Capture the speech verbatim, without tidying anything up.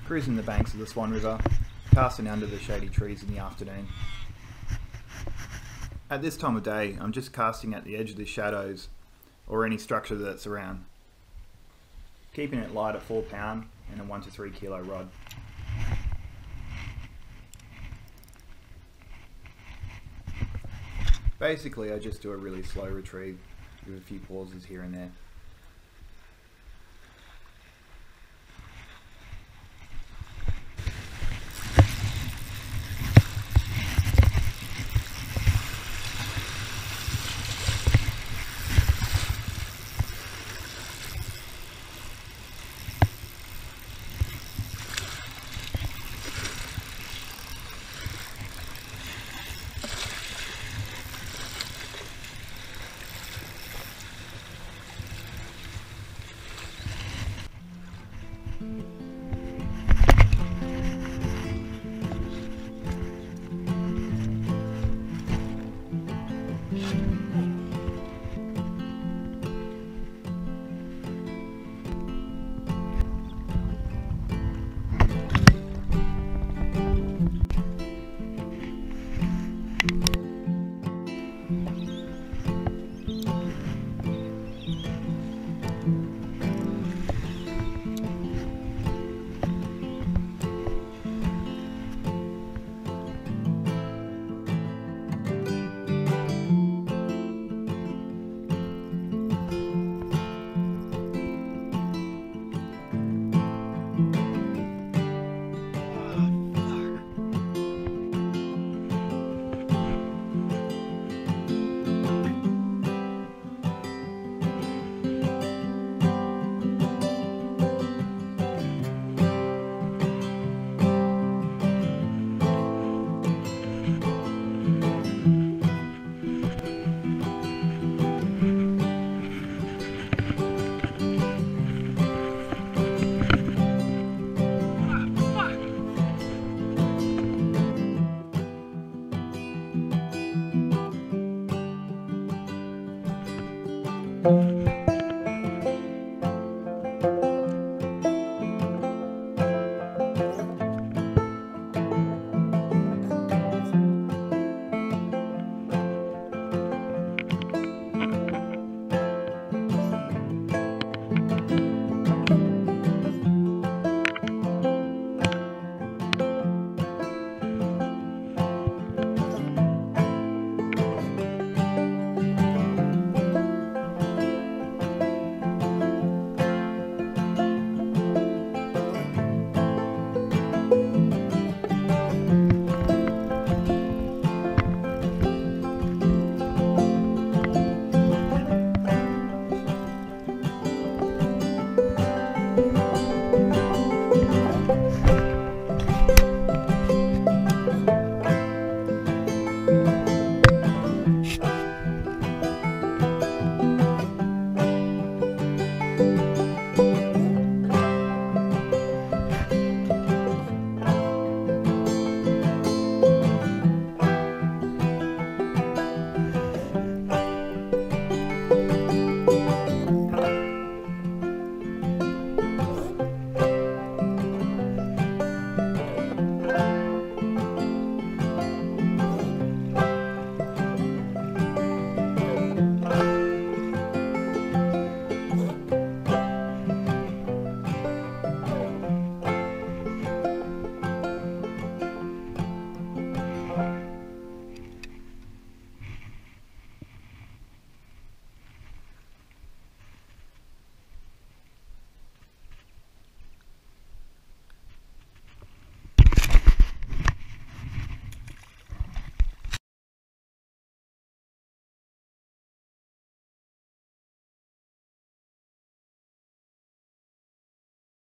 cruising the banks of the Swan River, casting under the shady trees in the afternoon. At this time of day, I'm just casting at the edge of the shadows or any structure that's around, keeping it light at four pound and a one to three kilo rod. Basically, I just do a really slow retrieve with a few pauses here and there.